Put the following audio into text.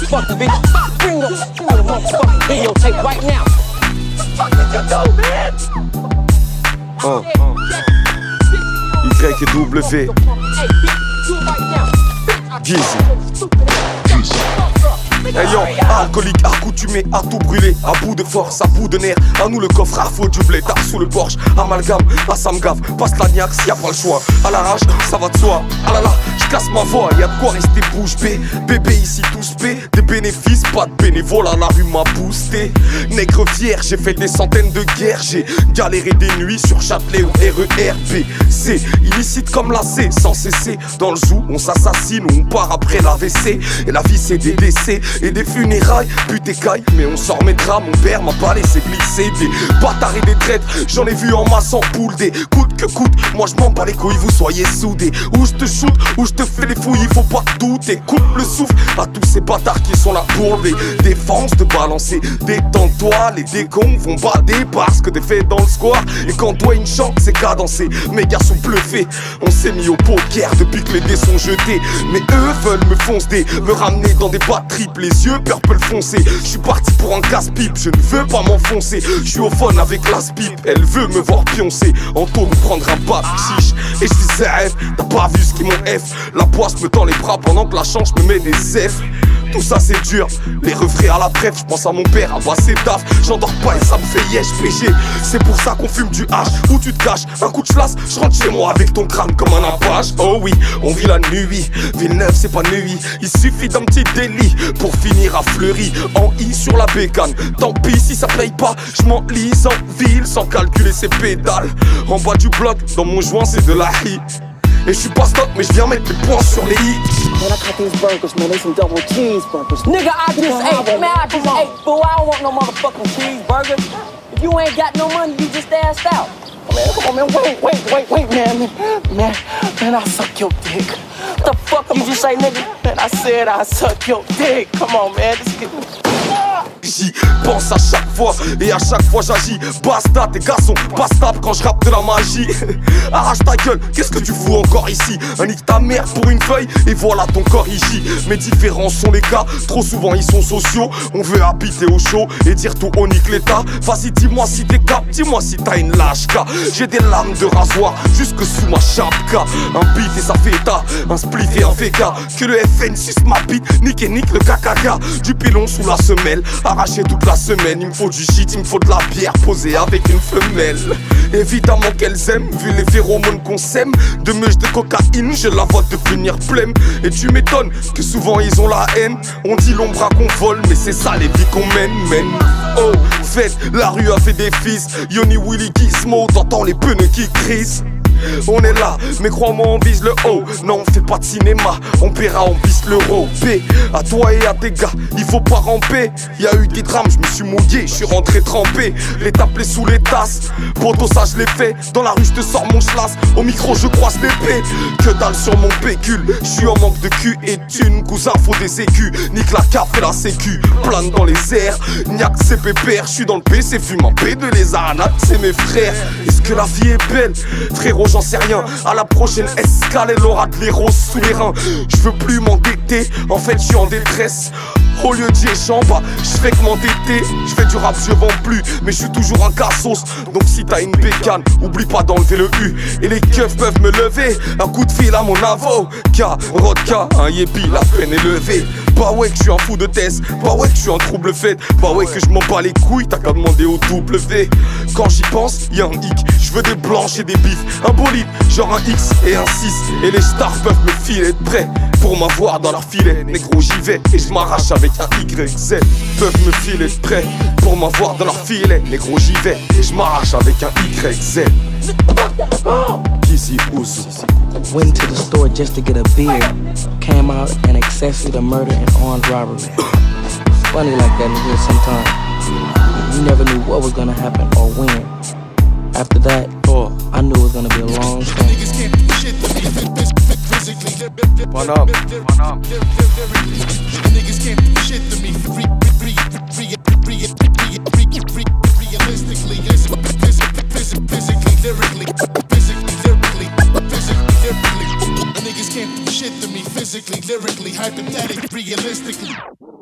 motherfucking bitch. Bring the motherfucking videotape right now. What did you do, man? Y et W. Gizzy. Ayant alcoolique, accoutumé à tout brûler, à bout de force, à bout de nerfs. À nous le coffre, à faux du blé, tard sous le Porsche. Amalgame, à ça me gave, passe la niaque s'il y a pas le choix. À l'arrache, ça va de soi. Ah là là, je casse ma voix, y'a de quoi rester bouche bée. Bébé ici tous paix, des bénéfices, pas de bénévoles, la rue m'a boosté. Nègre fier, j'ai fait des centaines de guerres. J'ai galéré des nuits sur Châtelet ou RERB. C'est illicite comme la C, sans cesser. Dans le zoo, on s'assassine ou on part après l'AVC. Et la vie c'est des décès et des funérailles, putain caille, mais on s'en remettra. Mon père m'a pas laissé glisser. Des bâtards et des traîtres, j'en ai vu en masse en poule. Des coûte que coûte, moi je m'en bats les couilles, vous soyez soudés. Ou je te shoot, ou je te fais les fouilles, il faut pas douter. Coupe le souffle à tous ces bâtards qui sont là pour les défenses de balancer. Détends-toi, les décons vont bader parce que t'es fait dans le square. Et quand Dwayne chante, c'est cadencé. Mes gars sont bluffés, on s'est mis au poker depuis que les dés sont jetés. Mais eux veulent me foncer, me ramener dans des bas triples, les yeux purple foncé. Je suis parti pour un casse-pipe, je ne veux pas m'enfoncer. Je suis au fun avec l'as-pipe, elle veut me voir pioncer. En taux me prendre un bas chiche. Et je dis ZF, t'as pas vu ce qu'ils m'ont F. La poisse me tend les bras pendant que la chance me met des F. Tout ça c'est dur, les refrains à la bref. Je pense à mon père, à passer taf. J'endors pas et ça me fait yesh péché. C'est pour ça qu'on fume du hache. Où tu te caches, un coup de chlasse, je rentre chez moi avec ton crâne comme un apage. Oh oui, on vit la nuit. Villeneuve c'est pas nuit. Il suffit d'un petit délit pour finir à Fleury. En I sur la bécane. Tant pis si ça paye pas, je m'enlise en ville sans calculer ses pédales. En bas du bloc, dans mon joint c'est de la hi. Et je suis pas stock, mais je viens mettre les points sur les i. Man, I got these burgers, man. They some double cheeseburgers. Nigga, I just ate. Man, I just ate. Fool, I don't want no motherfucking cheeseburgers. If you ain't got no money, you just assed out. Man, come on, man. Wait, man. Man, I suck your dick. What the fuck you just say, nigga? Man, I said I suck your dick. Come on, man. J'y pense à chaque fois et à chaque fois j'agis. Basta, tes gars sont pas stables quand je rappe de la magie. Arrache ta gueule, qu'est-ce que tu fous encore ici? Nique ta mère pour une feuille et voilà ton corps ici. Mes différents sont les cas, trop souvent ils sont sociaux. On veut habiter au chaud et dire tout on nique l'état. Vas-y dis-moi si t'es cap, dis-moi si t'as une lâche-ca. J'ai des lames de rasoir jusque sous ma chapka. Un beat et ça fait état, un split et un VK. Que le FN suce ma bite, nique le cacaca. Du pilon sous la semelle, arraché toute la semaine. Il me faut du shit, il me faut de la bière posée avec une femelle. Évidemment qu'elles aiment, vu les phéromones qu'on sème. De meuches de cocaïne, je la vois devenir blême. Et tu m'étonnes que souvent ils ont la haine. On dit l'ombre qu'on vole, mais c'est ça les vies qu'on mène. Oh, fête, la rue a fait des fils. Yoni, Willy, Gizmo, t'entends les pneus qui crissent. On est là, mais crois-moi on vise le haut. Non on fait pas de cinéma, on paiera, on vise l'euro. B, à toi et à tes gars, il faut pas ramper. Y'a eu des drames, je me suis mouillé, je suis rentré trempé. Les taper sous les tasses, poto ça je l'ai fait. Dans la rue je te sors mon schlass, au micro je croise l'épée. Que dalle sur mon pécule, je suis en manque de cul et thune. Cousin faut des écus, nique la caf et la sécu. Plane dans les airs, niaque c'est pépère. Je suis dans le PC fumant B2 les arnaques, c'est mes frères. Est-ce que la vie est belle, frérot? J'en sais rien, à la prochaine escale elle aura de l'héros sous les reins. Je veux plus m'endetter, en fait je suis en détresse. Au lieu d'y échamba, je fais que m'endetter. Je fais du rap, je vends plus, mais je suis toujours un cassos. Donc si t'as une bécane, oublie pas d'enlever le U. Et les keufs peuvent me lever, un coup de fil à mon avocat. Rodka, un yépi, la peine est levée. Bah ouais que je suis un fou de test, bah ouais que je suis un trouble fait. Bah ouais que je m'en bats les couilles, t'as qu'à demander au W. Quand j'y pense, y'a un hic, je veux des blanches et des bifs. Un bolide, genre un X et un 6. Et les stars peuvent me filer de près pour m'avoir dans leur filet. Négro j'y vais et je m'arrache avec un YZ. Peuvent me filer de près pour m'avoir dans leur filet. Négro j'y vais et je m'arrache avec un YZ. Gizzy Ouzou. Went to the store just to get a beer. Came out an accessory to murder and armed robbery. It's funny like that in here sometimes. You never knew what was gonna happen or when. After that, I knew it was gonna be a long time. Panam. Niggas can't do shit to me. Realistically, physically, lyrically. Niggas can't do shit to me physically, lyrically, hypothetically, realistically.